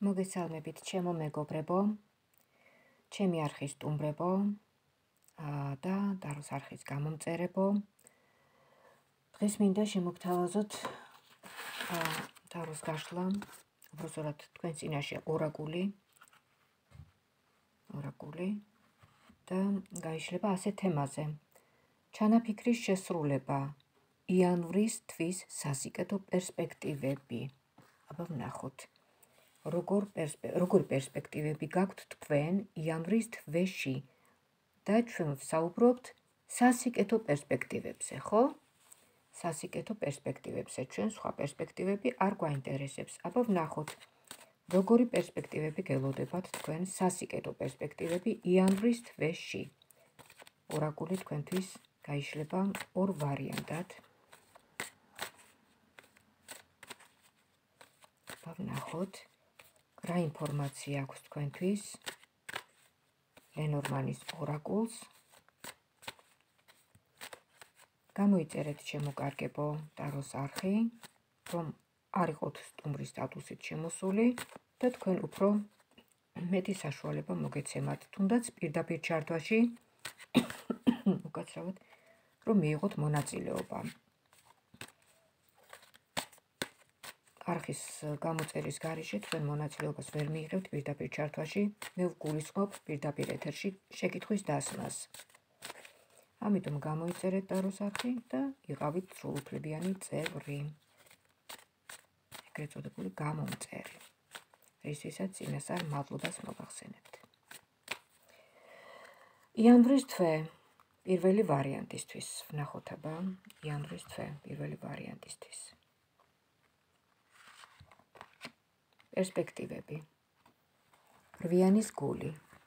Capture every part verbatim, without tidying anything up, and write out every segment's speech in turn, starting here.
მოგესალმებით, ჩემო მეგობრებო, ჩემი არხის სტუმრებო და დაროს არხის გამომწერებო. დღეს მინდა შემოგთავაზოთ დაროს გაშლა, უბრალოდ თქვენ წინაშე ორაკული, ორაკული და გაიშლება ასეთ თემაზე. ჩანაფიქრის შესრულება, იანვრის თვის სასიკეთო პერსპექტივები. აბა ვნახოთ. როგორ როგორი პერსპექტივები გაქვთ თქვენ იანვრის თვეში და ჩვენ ვსაუბრობთ სასიკეთო პერსპექტივებზე, ხო? სასიკეთო პერსპექტივებზე, ჩვენ სხვა პერსპექტივები არ გვაინტერესებს. აბა ვნახოთ, როგორი პერსპექტივები გელოდებათ თქვენ სასიკეთო პერსპექტივები იანვრის თვეში. ორაკული თქვენთვის გაიშლება ორ ვარიანტად. აბა ვნახოთ. რა ინფორმაცია აქვს თქვენთვის ლენორმანის ორაკულს. გამოიწერეთ ჩემო კარგებო ტაროს არხი, რომ არ იყოთ სტუმრის სტატუსით შემოსული და თქვენ უფრო მეტი საშუალება მოგეცემათ, თუნდაც პირდაპირ ჩართვაში უკაცრავად, რომ მიიღოთ მონაწილეობა. არხის გამოწერის გარეშე თქვენ მონაწილეობას ვერ მიიღებთ პირდაპირ ჩართვაში, მე ვგულისხმობ პირდაპირ ეთერში შეკითხვის დასმას. ამიტომ გამოიწერეთ ტაროს არხი და იყავით სრულუფლებიანი წევრი. ეგრეთ წოდებული გამომწერი. რისთვისაც წინასწარ მადლობას მოგახსენებთ. იანვრის თვე პირველი ვარიანტისთვის. ვნახოთ აბა იანვრის თვე პირველი ვარიანტისთვის. პერსპექტივები. რვიანის გული.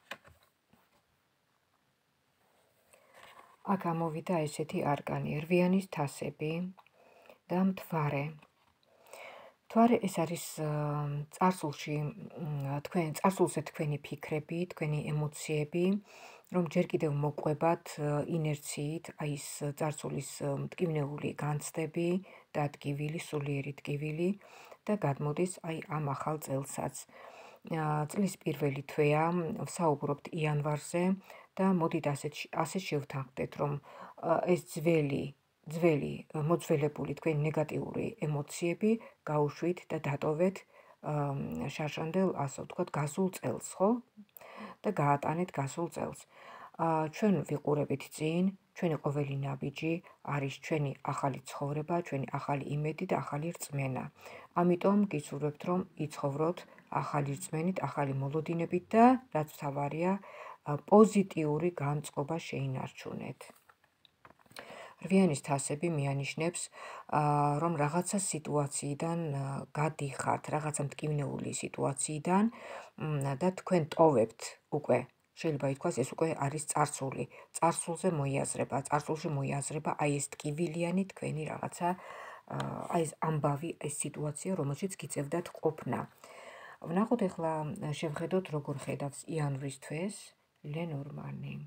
აქ ამოვიდა ესეთი არკანი, რვიანის თასები და მთვარე. მთვარე ეს არის წარსულში თქვენ წარსულზე თქვენი ფიქრები, თქვენი ემოციები, რომ ჯერ კიდევ მოყვებათ ინერციით, აი ეს წარსულის მტკივნეული განცდები და ტკივილი, სულიერი ტკივილი და გადმოდის აი ამ ახალ წელსაც. წლის პირველი თვეა, ვსაუბრობთ იანვარზე და მოდით ასე შევთანხმდეთ, რომ ეს ძველი ძველი მოძველებული თქვენი ნეგატიური ემოციები გაუშვით და დატოვეთ შარშანდელ, ასე ვთქვათ, გასულ წელს, ხო? და გაატანეთ გასულ წელს. ჩვენ ვიყურებით წინ, ჩვენი ყოველი ნაბიჯი არის ჩვენი ახალი ცხოვრება, ჩვენი ახალი იმედი და ახალი რწმენა. ამიტომ გისურვებთ, რომ იცხოვროთ ახალი რწმენით, ახალი მოლოდინებით და რაც მთავარია, პოზიტიური განწყობა შეინარჩუნეთ. რვიანის თასები მიანიშნებს, რომ რაღაცა სიტუაციიდან გადიხართ, რაღაცა მტკივნეული სიტუაციიდან და თქვენ ტოვებთ უკვე. შეიძლება ითქვას, ეს უკვე არის წარსული. წარსულზე მოიაზრება, წარსულში მოიაზრება აი ეს ტკივილიანი თქვენი რაღაცა, აი ეს ამბავი, ეს სიტუაცია, რომელშიც გიწევდათ ყოფნა. ვნახოთ ახლა შევხედოთ, როგორ ხედავს იანვრის თვეს ლენორმანი.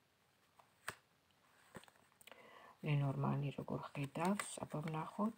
ლენორმანი როგორ ხედავს, აბა ვნახოთ.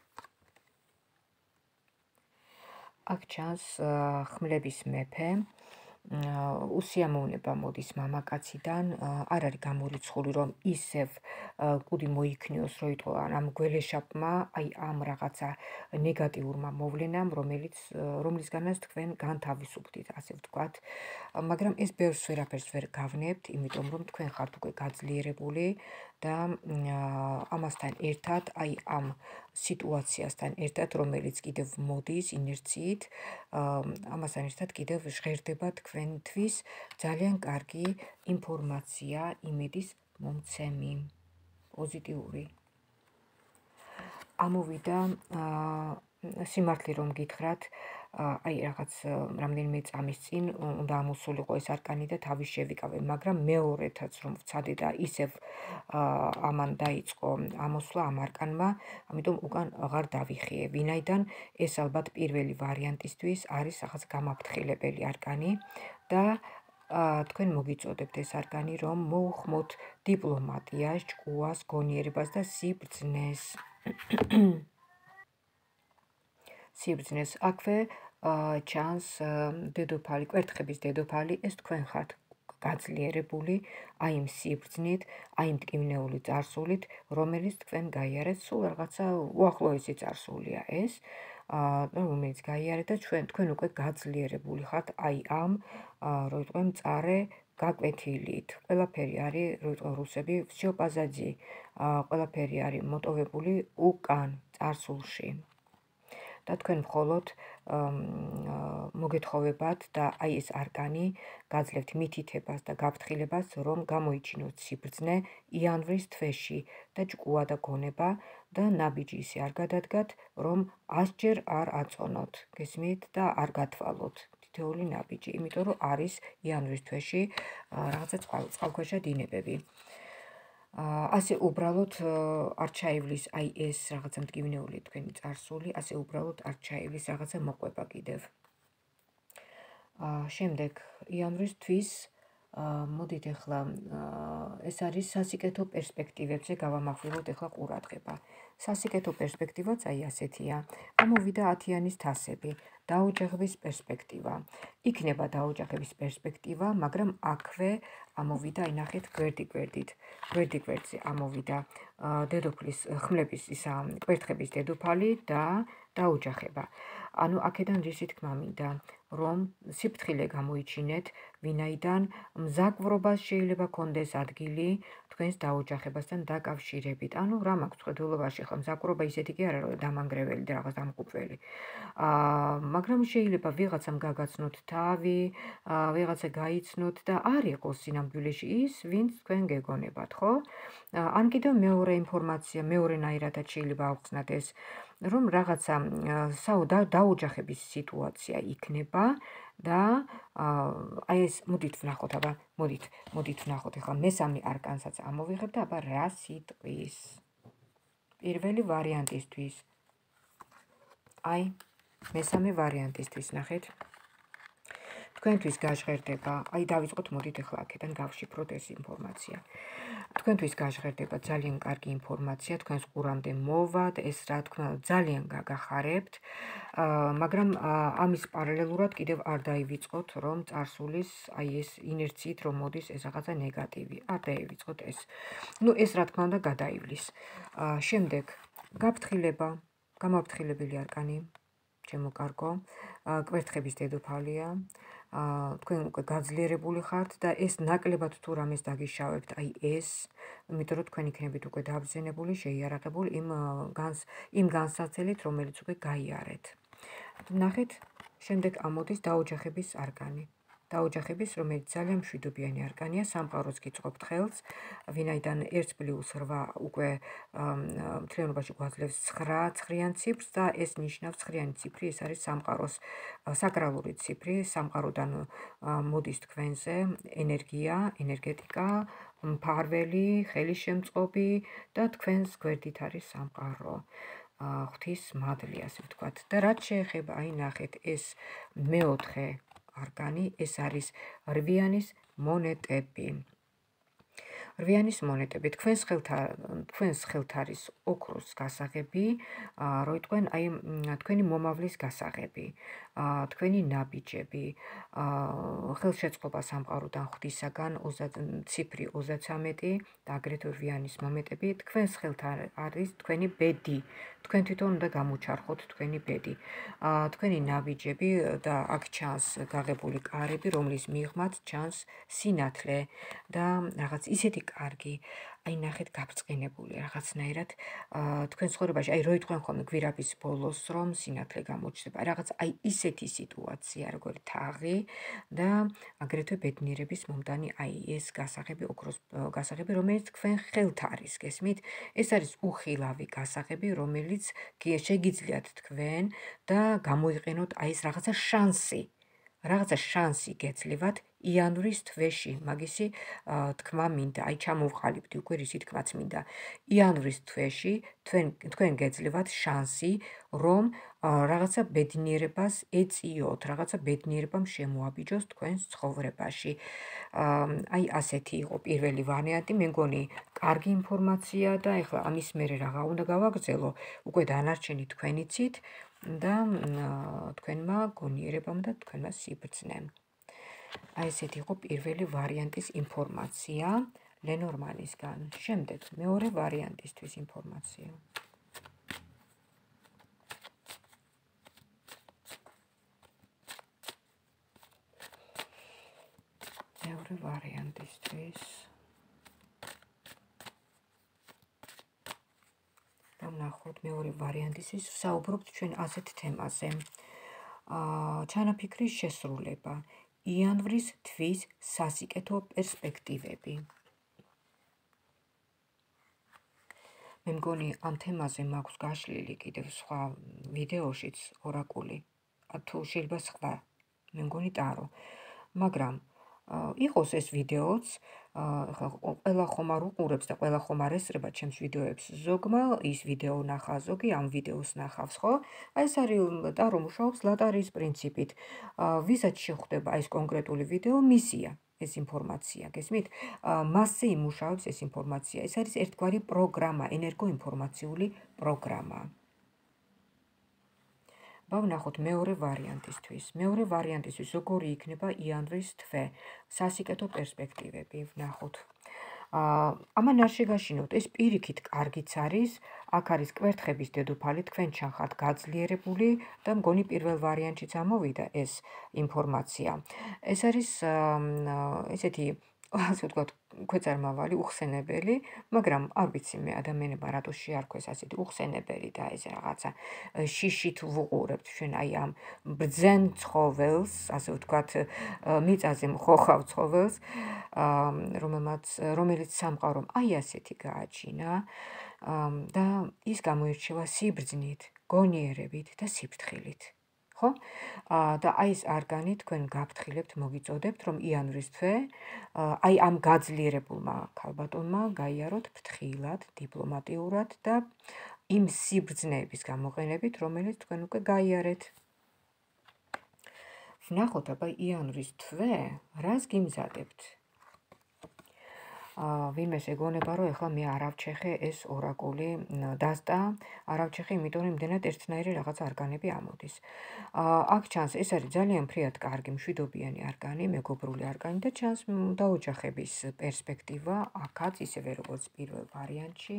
აქ ჩანს ხმლების მეფე. უსიამოვნება მოდის მამაკაციდან, არ არის გამორიცხული, რომ ისევ კუდი მოიქნიოს, რომ იტყვა ამ გველეშაპმა, აი ამ რაღაცა ნეგატიურმა მოვლენამ, რომელიც რომლისგანაც თქვენ განთავისუფლდით, ასე ვთქვათ. მაგრამ ეს ბევრს ვერაფერს ვერ გავნებთ, იმიტომ რომ თქვენ ხართ უკვე გაძლიერებული და ამასთან ერთად, აი ამ სიტუაციასთან ერთად, რომელიც კიდევ მოდის ინერციით, ამასთან ერთად კიდევ ჟღერდება თქვენთვის ძალიან კარგი ინფორმაცია, იმედის მომცემი, პოზიტიური. ამოვიდა სიმართლე რომ გითხრათ, აი რაღაც რამდენიმე წამის წინ უნდა ამოსულიყო ეს არკანი და თავის შევიკავე, მაგრამ მეორეთაც რომ ვცადე და ისევ ამან დაიწყო ამოსვლა ამ არკანმა, ამიტომ უკან აღარ დავიხიე, ვინაიდან ეს ალბათ პირველი ვარიანტისთვის არის რაღაც გამაფრთხილებელი არკანი და თქვენ მოგიწოდებთ ეს არკანი, რომ მოუხმოთ დიპლომატიას, ჭკუას, გონიერებას და სიბრძნეს. სიბრძნეს. აქვე ჩანს დედოფალი, კვერთხების დედოფალი, ეს თქვენ ხართ გაძლიერებული აი იმ სიბრძნით, აი იმ მტკივნეული წარსულით, რომელიც თქვენ გაიარეთ, სულ რაღაცა უახლოესი წარსულია ეს, რომელიც გაიარეთ და ჩვენ თქვენ უკვე გაძლიერებული ხართ აი ამ, რო იტყვი მწარე გაკვეთილით. ყველაფერი არის, რო იტყვი რუსები, всё позади. ყველაფერი არის მოტოვებული უკან წარსულში. და თქვენ მხოლოდ მოგეთხოვებათ და აი ეს არკანი გაძლევთ მითითებას და გაფრთხილებას, რომ გამოიჩინოთ სიბრძნე იანვრის თვეში და ჭკუა და გონება და ნაბიჯი ისე არ გადადგათ, რომ ასჯერ არ აწონოთ, გესმით და არ გათვალოთ თითოეული ნაბიჯი, იმიტომ რომ არის იანვრის თვეში რაღაცა წყალქვეშა დინებები. ასე უბრალოდ არ ჩაივლის აი ეს რაღაცა მტკივნეული თქვენი წარსული, ასე უბრალოდ არ ჩაივლის რაღაცა მოყვება კიდევ. შემდეგ იანვრის თვის მოდით ახლა ეს არის სასიკეთო პერსპექტივებზე გავამახვილოთ ახლა ყურადღება. სასიკეთო პერსპექტივაც აი ასეთია. ამოვიდა ათიანის თასები, დაოჯახების პერსპექტივა. იქნება დაოჯახების პერსპექტივა, მაგრამ აქვე ამოვიდა, აი ნახეთ, გვერდი-გვერდით. გვერდი-გვერდზე ამოვიდა დედოფლის ხმლების ისა კვერთხების დედოფალი და დაოჯახება. ანუ აქედან რისი თქმა მინდა, რომ სიფრთხილე გამოიჩინეთ, ვინაიდან მზაკვრობას შეიძლება კონდეს ადგილი თქვენს დაოჯახებასთან დაკავშირებით. ანუ რა მაქვს ხედულობაში, ხო მზაკვრობა ისეთი კი არა, რომ დამანგრეველი და რაღაც დამღუპველი. მაგრამ შეიძლება ვიღაცამ გაგაცნოთ თავი, ვიღაცა გაიცნოთ და არ იყოს სინამდვილეში ის, ვინც თქვენ გეგონებათ, ხო? ან კიდევ მეორე ინფორმაცია, მეორენაირადაც შეიძლება ავხსნათ ეს, რომ რაღაცა დაოჯახების სიტუაცია იქნება და აი ეს მოდით ვნახოთ, აბა მოდით, მოდით ვნახოთ ახლა მესამე არკანსაც ამოვიღებ და აბა რა სიტყვის. პირველი ვარიანტისთვის. აი მესამე ვარიანტისთვის ნახეთ. თქვენთვის გაჟღერდება, აი დავიწყოთ, მოდით ახლა აქედან გავშიფროთ ეს ინფორმაცია. თქვენთვის გაჟღერდება ძალიან კარგი ინფორმაცია, თქვენს ყურამდე მოვად, ეს რა თქმა უნდა ძალიან გაგახარებთ, მაგრამ ამის პარალელურად კიდევ არ დაივიწყოთ, რომ წარსულის აი ეს ინერციით რომ მოდის ეს რაღაცა ნეგატივი, არ დაივიწყოთ ეს. ნუ ეს რა თქმა უნდა გადაივლის. შემდეგ გაფრთხილება, გამაფრთხილებელი არკანი, ჩემო კარგო, კვერთხების დედოფალია. თქვენ უკვე გაძლიერებული ხართ და ეს ნაკლებად თუ რამეს დაგიშავებთ, აი ეს, იმიტომ რომ თქვენ იქნებით უკვე დაბრძენებული, შეიარაღებული იმ იმ განსაცდელით, რომელიც უკვე გაიარეთ. ნახეთ, შემდეგ ამოდის დაოჯახების არკანი. დაოჯახების, რომელიც ძალიან მშვიდობიანი არკანია, სამყაროს გიწყობთ ხელს, ვინაიდან ერთ პლუს რვა უკვე მთლიანობაში გვაძლევს ცხრა ცხრიან ციფრს და ეს ნიშნავს ცხრიანი ციფრი, ეს არის სამყაროს საკრალური ციფრი, სამყაროდან მოდის თქვენზე ენერგია, ენერგეტიკა, მფარველი, ხელისშემწყობი და თქვენს გვერდით არის სამყარო. ღვთის მადლი, ასე ვთქვათ. და რაც შეეხება, აი ნახეთ, ეს მეოთხე არკანი, ეს არის რვიანის მონეტები. რვიანის მონეტები, თქვენს თქვენს ხელთ არის ოქროს გასაღები, რო იტყვენ, აი თქვენი მომავლის გასაღები, თქვენი ნაბიჯები, ხელშეწყობა სამყაროდან ღვთისაგან, ციფრი ოცდათრამეტი და აგრეთვე რვიანის მონეტები, თქვენს ხელთ არის თქვენი ბედი, თქვენ თვითონ უნდა გამოჩარხოთ თქვენი ბედი, თქვენი ნაბიჯები და აქ ჩანს გაღებული კარები, რომლის მიღმაც ჩანს სინათლე და რაღაც ისეთი კარგი, აი ნახეთ გაბრწყინებული რაღაცნაირად თქვენ ცხოვრებაში, აი რო იტყვენ ხოლმე გვირაბის ბოლოს, რომ სინათლე გამოჩნდება, რაღაც აი ისეთი სიტუაცია, როგორ თაღი და აგრეთვე ბედნიერების მომდანი, აი ეს გასაღები, ოქროს გასაღები, რომელიც თქვენ ხელთ არის, გესმით? ეს არის უხილავი გასაღები, რომელიც შეგიძლიათ თქვენ და გამოიყენოთ აი ეს რაღაცა შანსი. რაღაცა შანსი გეძლევათ იანვრის თვეში, მაგისი თქმა მინდა, აი ჩამოვყალიბდი უკვე რისი თქმაც მინდა. იანვრის თვეში თქვენ თქვენ გეძლევათ შანსი, რომ რაღაცა ბედნიერებას ეწიოთ, რაღაცა ბედნიერებამ შემოაბიჯოს თქვენს ცხოვრებაში. აი ასეთი იყო პირველი ვარიანტი, მე მგონი კარგი ინფორმაცია და ეხლა ამის მერე რაღა უნდა გავაგრძელო, უკვე დანარჩენი თქვენ იცით. და თქვენმა გონიერებამ და თქვენმა სიბრძნემ. აი ესეთი იყო პირველი ვარიანტის ინფორმაცია ლენორმანისგან. შემდეგ მეორე ვარიანტისთვის ინფორმაცია. მეორე ვარიანტისთვის და ვნახოთ მეორე ვარიანტისთვის ვსაუბრობთ ჩვენ ასეთ თემაზე. ჩანაფიქრის შესრულება, იანვრის თვის სასიკეთო პერსპექტივები. მე მგონი ამ თემაზე მაქვს გაშლილი კიდევ სხვა ვიდეოშიც ორაკული, თუ შეიძლება სხვა, მე მგონი ტარო, მაგრამ იყოს ეს ვიდეოც, ყველა ხომ არ უყურებს და ყველა ხომ არ ესწრება ჩემს ვიდეოებს. ზოგმა ის ვიდეო ნახა, ზოგი ამ ვიდეოს ნახავს, ხო? აი ეს არის ტარო მუშაობს ლატარიის პრინციპით. ვისაც შეხვდება ეს კონკრეტული ვიდეო, მისია ეს ინფორმაცია, გესმით? მასზე იმუშავებს ეს ინფორმაცია. ეს არის ერთგვარი პროგრამა, ენერგოინფორმაციული პროგრამა. ვნახოთ მეორე ვარიანტისთვის. მეორე ვარიანტისთვის როგორი იქნება იანვრის თვე, სასიკეთო პერსპექტივები. ვნახოთ. ამან არ შეგაშინოთ, ეს პირიქით კარგიც არის, აქ არის კვერთხების დედოფალი, თქვენ ჩახართ გაძლიერებული და მგონი პირველ ვარიანტშიც ამოვიდა ეს ინფორმაცია. ეს არის ესეთი ასე ვთქვათ, ქვეწარმავალი, უხსენებელი, მაგრამ არ ვიცი მე ადამიანებმა რატო შეარქვეს ასეთი უხსენებელი და ეს რაღაცა შიშით ვუყურებთ ჩვენ აი ამ ბრძენ ცხოველს, ასე ვთქვათ, მიწაზე მხოხავ ცხოველს, რომელმაც რომელიც სამყარომ აი ასეთი გააჩინა და ის გამოირჩევა სიბრძნით, გონიერებით და სიფრთხილით. ხო? და აი ეს არგანი თქვენ გაფრთხილებთ, მოგიწოდებთ, რომ იანვრის თვე აი ამ გაძლიერებულმა ქალბატონმა გაიაროთ ფრთხილად, დიპლომატიურად და იმ სიბრძნეების გამოყენებით, რომელიც თქვენ უკვე გაიარეთ. ვნახოთ აბა იანვრის თვე, რას გიმზადებთ? ვინმეს ეგონება, რომ ეხლა მე არ ავჩეხე ეს ორაკული დასტა, არ ავჩეხე, იმიტომ რომ იმდენად ერთნაირი რაღაც არგანები ამოდის. აქ ჩანს, ეს არის ძალიან ფრიად კარგი მშვიდობიანი არგანი, მეგობრული არგანი და ჩანს დაოჯახების პერსპექტივა, აქაც ისევე როგორც პირველ ვარიანტში.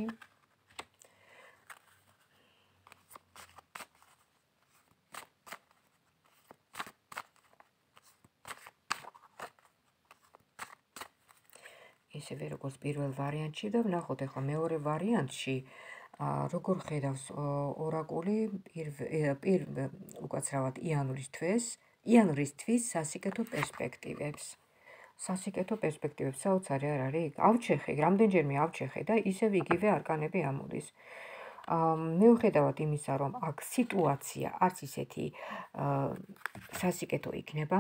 ისევე როგორც პირველ ვარიანტში და ვნახოთ ახლა მეორე ვარიანტში როგორ ხედავს ორაკული უკაცრავად იანვრის თვეს, იანვრის თვის სასიკეთო პერსპექტივებს. სასიკეთო პერსპექტივებს საოცარი არ არის? ავჩეხე, რამდენჯერმე ავჩეხე და ისევ იგივე არგანები ამოდის. მიუხედავად იმისა, რომ აქ სიტუაცია არც ისეთი სასიკეთო იქნება,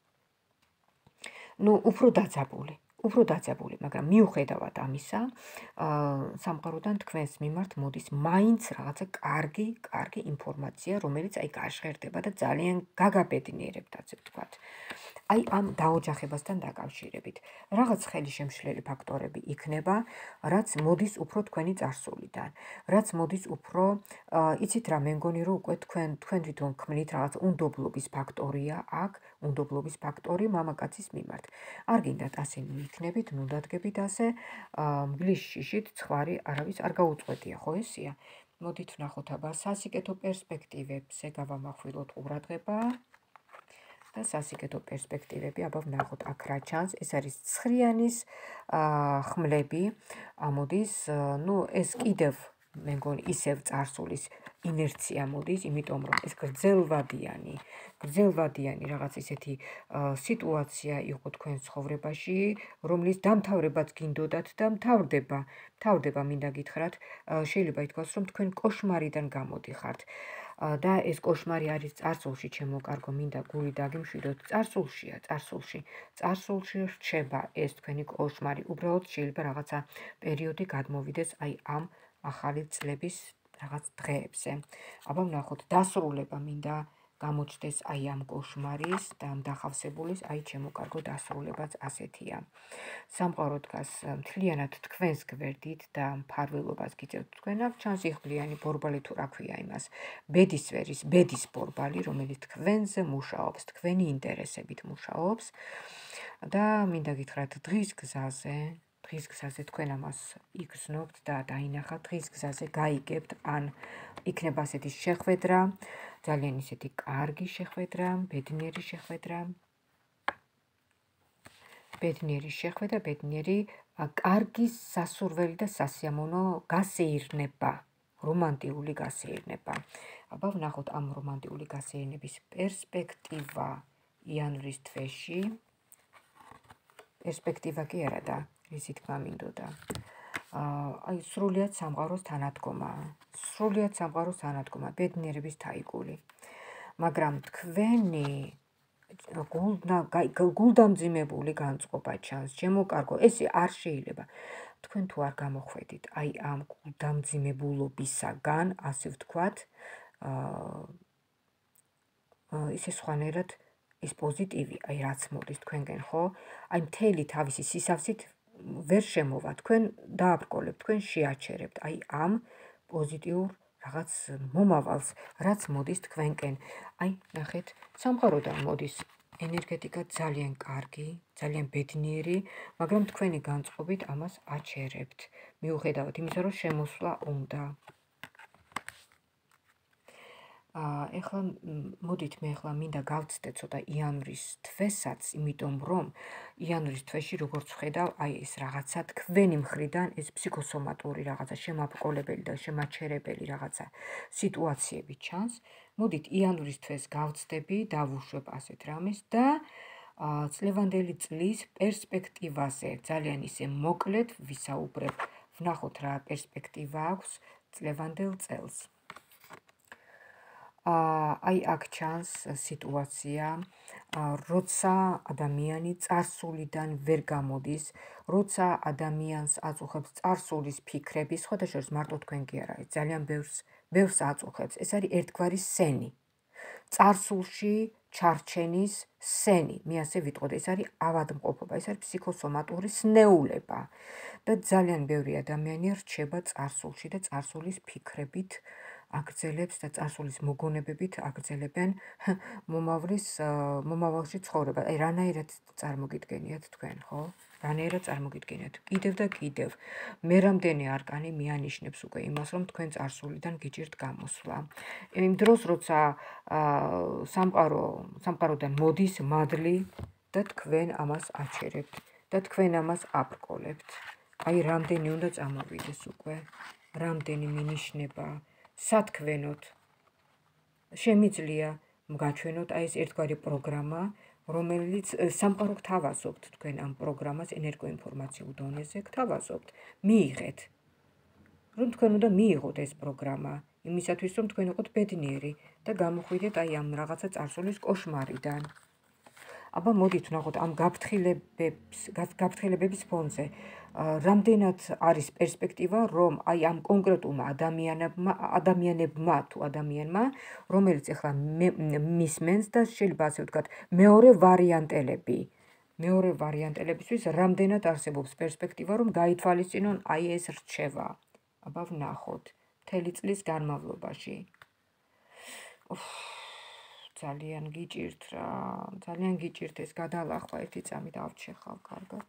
ნუ უფრო დაძაბული. უფრო დაძაბული, მაგრამ მიუხედავად ამისა, სამყაროდან თქვენს მიმართ მოდის მაინც რაღაცა კარგი, კარგი ინფორმაცია, რომელიც აი გაჟღერდება და ძალიან გაგაბედნიერებთ, ასე ვთქვათ. აი ამ დაოჯახებასთან დაკავშირებით. რაღაც ხელისშემშლელი ფაქტორები იქნება, რაც მოდის უფრო თქვენი წარსულიდან, რაც მოდის უფრო, იცით რა, მე მგონი რომ უკვე თქვენ თქვენ თვითონ ქმნით რაღაც უნდობლობის ფაქტორია აქ, უნდობლობის ფაქტორი მამაკაცის მიმართ. არ გინდათ ასე იქნებით, ნუ დადგებით ასე, მგლის შიშით ცხვარი არავის არ გაუწყვეტია, ხო ესია? მოდით ვნახოთ აბა სასიკეთო პერსპექტივებზე გავამახვილოთ ყურადღება და სასიკეთო პერსპექტივები, აბა ვნახოთ აქ რა ჩანს, ეს არის ცხრიანის ხმლები, ამოდის, ნუ ეს კიდევ მე მგონი ისევ წარსულის ინერცია მოდის, იმიტომ რომ ეს გრძელვადიანი, გრძელვადიანი რაღაც ისეთი სიტუაცია იყო თქვენ ცხოვრებაში, რომლის დამთავრებაც გინდოდათ და მთავრდება, მთავრდება მინდა გითხრათ, შეიძლება ითქვას, რომ თქვენ კოშმარიდან გამოდიხართ. და ეს კოშმარი არის წარსულში, ჩემო კარგო, მინდა გული დაგიმშვიდოთ, წარსულშია, წარსულში. წარსულში რჩება ეს თქვენი კოშმარი, უბრალოდ შეიძლება რაღაცა პერიოდი გადმოვიდეს აი ამ ახალი წლების რაღაც დღეებზე. აბა ვნახოთ, დასრულება მინდა გამოჩნდეს აი ამ კოშმარის და ამ დახავსებულის აი ჩემო კარგო დასრულებაც ასეთია. სამყარო დგას მთლიანად თქვენს გვერდით და მფარველობას გიწევთ თქვენ აქ ჩანს იღბლიანი ბორბალი თუ რა ქვია იმას ბედისფერის ბედის ბორბალი რომელიც თქვენზე მუშაობს თქვენი ინტერესებით მუშაობს და მინდა გითხრათ დღის გზაზე დღის გზაზე თქვენ ამას იგრძნობთ და დაინახავთ დღის გზაზე გაიგებთ ან იქნება ასეთი შეხვედრა ძალიან ისეთი კარგი შეხვედრა ბედნიერი შეხვედრა ბედნიერი შეხვედრა ბედნიერი კარგი სასურველი და სასიამოვნო გასეირნება რომანტიული გასეირნება აბა ვნახოთ ამ რომანტიული გასეირნების პერსპექტივა იანვრის თვეში პერსპექტივა კი არა და ისი თქმა მინდოდა აი სრულიად სამყაროს თანადგომა სრულიად სამყაროს თანადგომა ბედნიერების თაიგული მაგრამ თქვენი გულდამძიმებული განწყობა ჩანს ჩემო კარგო ესე არ შეიძლება თქვენ თუ არ გამოხვედით აი ამ გულდამძიმებულობისაგან ასე ვთქვათ ისე სხვანაირად ის პოზიტივი აი რაც მოდის თქვენგან ხო აი მთელი თავისი სისავსით ვერ შემოვა თქვენ დააბრკოლებთ თქვენ შეაჩერებთ აი ამ პოზიტიურ რაღაც მომავალს რაც მოდის თქვენკენ აი ნახეთ სამყაროდან მოდის ენერგეტიკა ძალიან კარგი ძალიან ბედნიერი მაგრამ თქვენი განწყობით ამას აჩერებთ მიუხედავად იმისა რომ შემოსვლა უნდა ეხლა მოდით მე ახლა მინდა გავცდე ცოტა იანვრის თვესაც, იმიტომ რომ იანვრის თვეში როგორც ვხედავ, აი ეს რაღაცა თქვენი მხრიდან ეს ფსიქოსომატური რაღაცა შემაბრკოლებელი და შემაჩერებელი რაღაცა სიტუაციები ჩანს. მოდით იანვრის თვეს გავცდები, დავუშვებ ასეთ რამეს და წლევანდელი წლის პერსპექტივაზე ძალიან ისე მოკლედ ვისაუბრებ. ვნახოთ რა პერსპექტივა აქვს წლევანდელ წელს. აი აქ ჩანს სიტუაცია, როცა ადამიანი წარსულიდან ვერ გამოდის, როცა ადამიანს აწუხებს წარსულის ფიქრები, სხვათა შორის მარტო თქვენ კი არა, ძალიან ბევრს, ბევრს აწუხებს. ეს არის ერთგვარი სენი. წარსულში ჩარჩენის სენი, მე ასე ვიტყოდი, ეს არის ავადმყოფობა, ეს არის ფსიქოსომატური სნეულება და ძალიან ბევრი ადამიანი რჩება წარსულში და წარსულის ფიქრებით აგრძელებს და წარსულის მოგონებებით აგრძელებენ მომავლის მომავალში ცხოვრება. აი რანაირად წარმოგიდგენიათ თქვენ, ხო? რანაირად წარმოგიდგენიათ. კიდევ და კიდევ მე რამდენი არკანი მიანიშნებს უკვე იმას, რომ თქვენ წარსულიდან გიჭირთ გამოსვლა. იმ დროს, როცა სამყარო სამყაროდან მოდის მადლი და თქვენ ამას აჩერებთ და თქვენ ამას აბრკოლებთ. აი რამდენი უნდა წამოვიდეს უკვე, რამდენი მინიშნება სათქვენოთ შემიძლია გაჩვენოთ აი ეს ერთგვარი პროგრამა, რომელიც სამყარო გთავაზობთ თქვენ ამ პროგრამას ენერგოინფორმაციულ დონეზე გთავაზობთ. მიიღეთ. რომ თქვენ უნდა მიიღოთ ეს პროგრამა, იმისათვის რომ თქვენ იყოთ ბედნიერი და გამოხვიდეთ აი ამ რაღაცა წარსულის კოშმარიდან. აბა მოდით ვნახოთ ამ გაფრთხილებების გაფრთხილებების ფონზე. რამდენად არის პერსპექტივა, რომ აი ამ კონკრეტულმა ადამიანებმა, ადამიანებმა თუ ადამიანმა, რომელიც ახლა მისმენს და შეიძლება ასე ვთქვათ, მეორე ვარიანტელები, მეორე ვარიანტელებისთვის რამდენად არსებობს პერსპექტივა, რომ გაითვალისწინონ აი ეს რჩევა. აბა ვნახოთ, მთელი წლის განმავლობაში. ძალიან გიჭირთ რა, ძალიან გიჭირთ ეს გადალახვა ერთი წამი დავჩეხავ კარგად.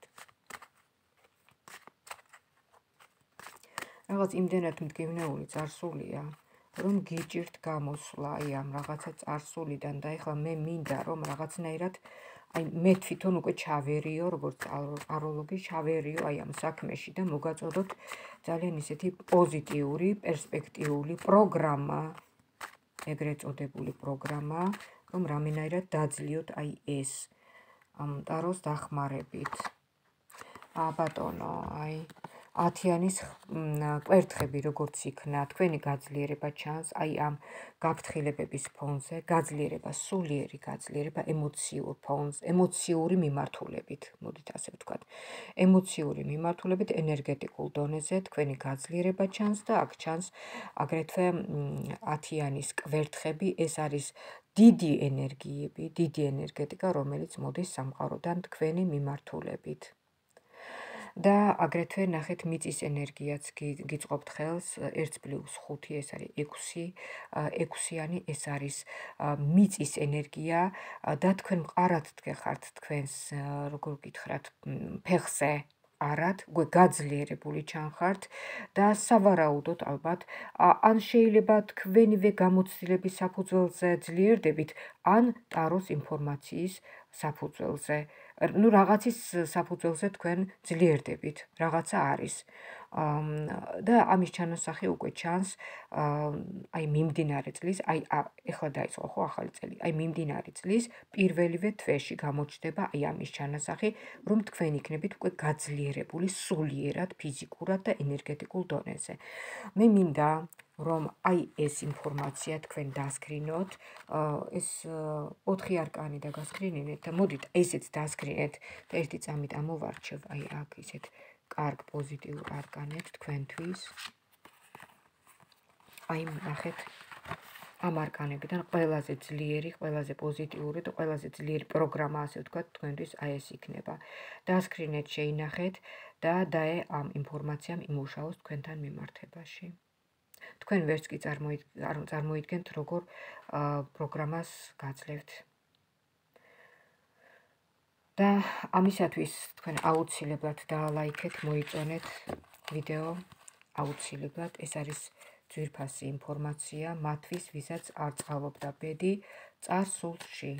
რაღაც იმდენად მტკივნეული წარსულია, რომ გიჭირთ გამოსვლა აი ამ რაღაცა წარსულიდან და ეხლა მე მინდა რომ რაღაცნაირად აი მე თვითონ უკვე ჩავერიო, როგორც აროლოგი ჩავერიო აი ამ საქმეში და მოგაწოდოთ ძალიან ისეთი პოზიტიური, პერსპექტიული პროგრამა, ეგრეთ წოდებული პროგრამა, რომ რამენაირად დაძლიოთ აი ეს ამ ტაროს დახმარებით. ა ბატონო, აი ათიანის კვერთხები როგორც იქნა, თქვენი გაძლიერება ჩანს, აი ამ გაფრთხილებების ფონზე, გაძლიერება, სულიერი გაძლიერება ემოციურ ფონზე, ემოციური მიმართულებით, მოდით ასე ვთქვათ. ემოციური მიმართულებით ენერგეტიკულ დონეზე თქვენი გაძლიერება ჩანს და აქ ჩანს აგრეთვე ათიანის კვერთხები, ეს არის დიდი ენერგიები, დიდი ენერგეტიკა, რომელიც მოდის სამყაროდან თქვენი მიმართულებით. და აგრეთვე ნახეთ მიწის ენერგიაც გიწყობთ ხელს ერთ პლუს ხუთი, ეს არის ექვსი, ექვსიანი, ეს არის მიწის ენერგია და თქვენ მყარად გეხართ თქვენს, როგორ გითხრათ, ფეხზე არად, უკვე გაძლიერებული ჩანხართ და სავარაუდოდ ალბათ ან შეიძლება თქვენივე გამოცდილების საფუძველზე ძლიერდებით, ან ტაროს ინფორმაციის საფუძველზე. ნუ რაღაცის საფუძველზე თქვენ ძლიერდებით, რაღაცა არის. და ამის ჩანასახი უკვე ჩანს აი მიმდინარე წლის, აი ეხლა დაიწყო ხო ახალი წელი, აი მიმდინარე წლის პირველივე თვეში გამოჩნდება აი ამის ჩანასახი, რომ თქვენ იქნებით უკვე გაძლიერებული სულიერად, ფიზიკურად და ენერგეტიკულ დონეზე. მე მინდა რომ აი ეს ინფორმაცია თქვენ დასკრინოთ, ეს ოთხი არკანი და გასკრინინეთ და მოდით ესეც დასკრინეთ და ერთი წამით ამოვარჩევ აი აქ ისეთ კარგ პოზიტიურ არკანებს თქვენთვის. აი ნახეთ ამ არკანებიდან ყველაზე ძლიერი, ყველაზე პოზიტიური და ყველაზე ძლიერი პროგრამა, ასე ვთქვათ, თქვენთვის აი ეს იქნება. დასკრინეთ, შეინახეთ და დაე ამ ინფორმაციამ იმუშაოს თქვენთან მიმართებაში. თქვენ ვერც კი წარმოიდგენთ, როგორ პროგრამას გაძლევთ. და ამისათვის თქვენ აუცილებლად დაალაიქეთ, მოიწონეთ ვიდეო, აუცილებლად, ეს არის ძვირფასი ინფორმაცია მათთვის, ვისაც არ წყალობდა ბედი წარსულში.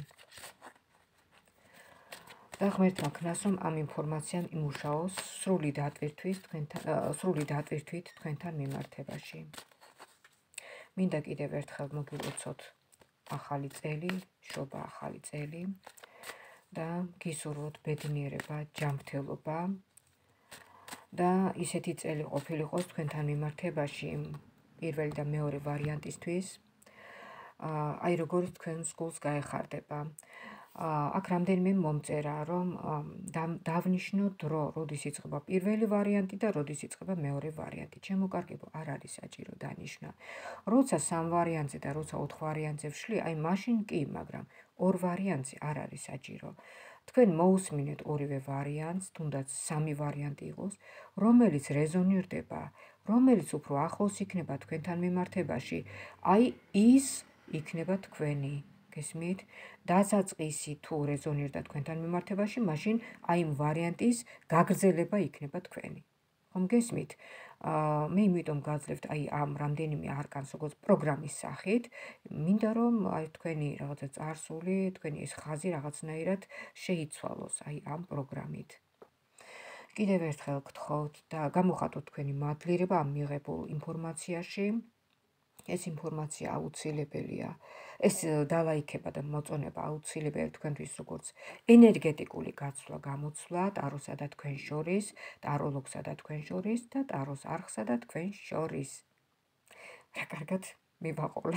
და ღმერთმა ქნას, რომ ამ ინფორმაციამ იმუშაოს სრული დატვირთვით თქვენთან მიმართებაში. მინდა კიდევ ერთხელ მოგილოცოთ ახალი წელი, შობა ახალი წელი და გისურვოთ ბედნიერება, ჯანმრთელობა და ისეთი წელი ყოფილიყოს თქვენთან მიმართებაში პირველი და მეორე ვარიანტისთვის, აი როგორც თქვენს გულს გაეხარდება. აქ რამდენიმე მომწერა, რომ დავნიშნო დრო, როდის იწყება პირველი ვარიანტი და როდის იწყება მეორე ვარიანტი. ჩემო კარგებო, არ არის საჭირო დანიშნა. როცა სამ ვარიანტზე და როცა ოთხ ვარიანტზე ვშლი, აი მაშინ კი, მაგრამ ორ ვარიანტზე არ არის საჭირო. თქვენ მოусმინეთ ორივე ვარიანტს, თუნდაც სამი ვარიანტი იყოს, რომელიც რეზონირდება, რომელიც უფრო ახლოს იქნება თქვენთან მიმართებაში, აი ის იქნება თქვენი. გესმით? დასაწყისი თუ რეზონირდა თქვენთან მიმართებაში, მაშინ აი იმ ვარიანტის გაგრძელება იქნება თქვენი. ხომ გესმით? მე იმიტომ გაძლევთ აი ამ რამდენიმე არკანს როგორც პროგრამის სახით, მინდა რომ აი თქვენი რაღაცა წარსული, თქვენი ეს ხაზი რაღაცნაირად შეიცვალოს აი ამ პროგრამით. კიდევ ერთხელ გთხოვთ და გამოხატოთ თქვენი მადლიერება ამ მიღებულ ინფორმაციაში. ეს ინფორმაცია აუცილებელია. ეს დალაიქება და მოწონება აუცილებელია თქვენთვის როგორც ენერგეტიკული გაცვლა, გამოცვლა ტაროსა და თქვენ შორის, ტაროლოგსა და თქვენ შორის და ტაროს არხსა და თქვენ შორის. რა კარგად მივაყოლე.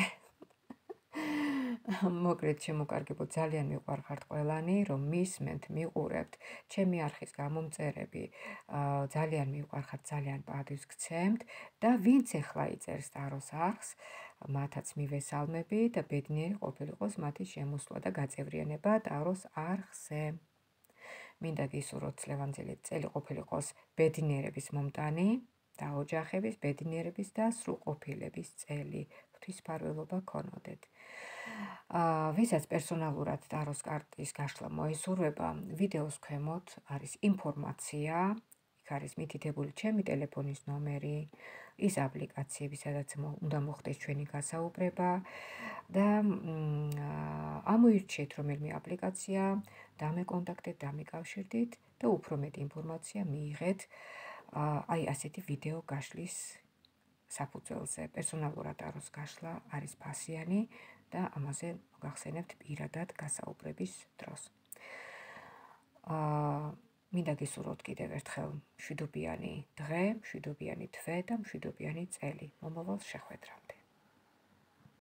მოკლედ შემოკარგებო, ძალიან მიყვარხართ ყველანი, რომ მისმენთ, მიყურებთ ჩემი არხის გამომწერები, ძალიან მიყვარხართ, ძალიან პატივს გცემთ და ვინც ახლა იწერს ტაროს არხს, მათაც მივესალმები და ბედნიერი ყოფილიყოს მათი შემოსვლა და გაწევრიანება ტაროს არხზე. მინდა გისურვოთ წლევანდელი წელი ყოფილიყოს ბედნიერების მომტანი და ოჯახების ბედნიერების და სრულყოფილების წელი. ღვთისმფარველობა გქონოდეთ. ვისაც პერსონალურად ტაროს კარტის გაშლა მოესურვება, ვიდეოს ქვემოთ არის ინფორმაცია, იქ არის მითითებული ჩემი ტელეფონის ნომერი, ის აპლიკაციები, სადაც უნდა მოხდეს ჩვენი გასაუბრება და ამოირჩიეთ რომელიმე აპლიკაცია, დამეკონტაქტეთ, დამიკავშირდით და უფრო მეტი ინფორმაცია მიიღეთ აი ასეთი ვიდეო გაშლის საფუძველზე. პერსონალურად ტაროს გაშლა არის ფასიანი და ამაზე გახსენებთ პირადად გასაუბრების დროს. მინდა გისურვოთ კიდევ ერთხელ მშვიდობიანი დღე, მშვიდობიანი თვე და მშვიდობიანი წელი. მომავალ შეხვედრამდე.